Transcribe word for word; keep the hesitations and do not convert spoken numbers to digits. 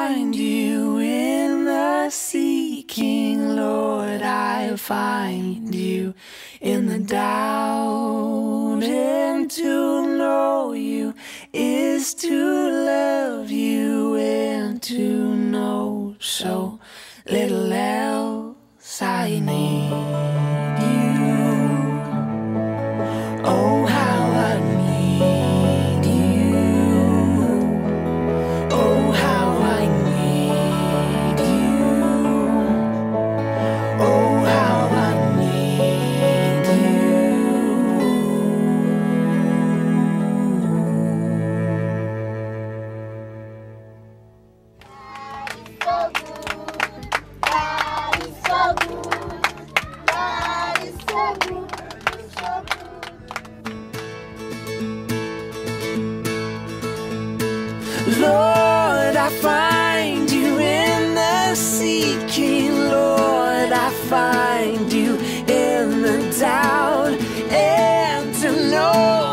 find you in the seeking, Lord. I find you in the doubt, and to know you is to love you, and to know so little else. I need you. Oh, how I need you. Oh, how I need you. Oh, how I need God is so good. God is so good. God is so good. Lord, I find you in the seeking, Lord, I find you in the doubt, and to know